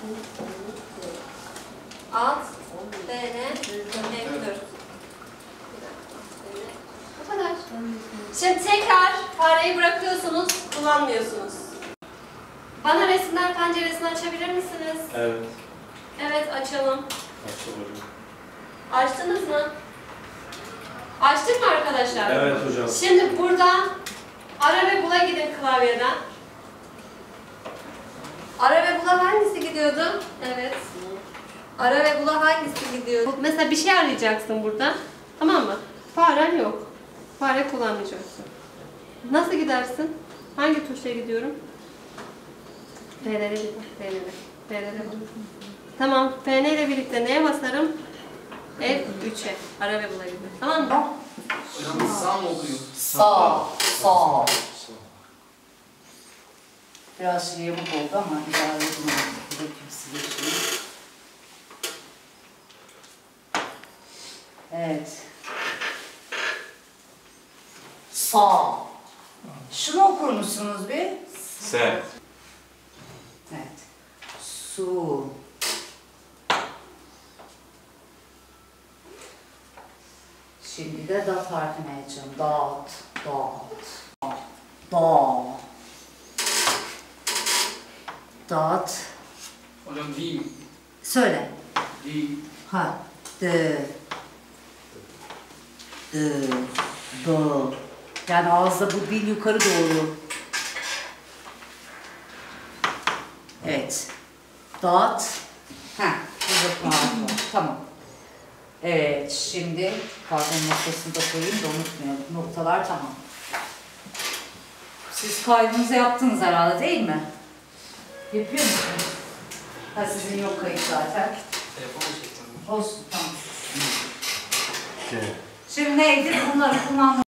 Alt, BN, F4. Bu kadar. Şimdi tekrar fareyi bırakıyorsunuz, kullanmıyorsunuz. Bana resimler penceresini açabilir misiniz? Evet. Evet, açalım. Açalım. Açtınız mı? Açtık mı arkadaşlar? Evet hocam. Şimdi buradan ara ve bula gidin klavyeden. Ara ve bula hangisi gidiyordu? Evet. Ara ve bula hangisi gidiyordu? Mesela bir şey arayacaksın burada. Tamam mı? Faren yok. Fare kullanmayacaksın. Nasıl gidersin? Hangi tuşa gidiyorum? F'lere bir bak. F'lere bak. Tamam. FN ile birlikte neye basarım? F3'e. Ara ve bula gibi. Tamam mı? Hocam sağ mı okuyor? Sağ. Sağ. Biraz yamuk oldu ama idare edin. Gerekirse geçeyim. Evet. Sağ. Şunu okur musunuz bir? S. Evet. Su. Şimdi de dat harfini açacağım. Dat. Da. Dat. Hocam değil. Söyle. Değil. Ha. D. D. Do. Yani ağızda bu dil yukarı doğru. Evet. Dat. Ha. Uzatma harfi var. Tamam. Evet. Şimdi pardon noktasını da koyayım da unutmayalım. Noktalar tamam. Siz kaydınızı yaptınız herhalde değil mi? Yapıyor musunuz? Ha sizin yok kayıt zaten. Telefonu çektim. Olsun tamam. G. Şimdi neydi? Bunları kullanmak.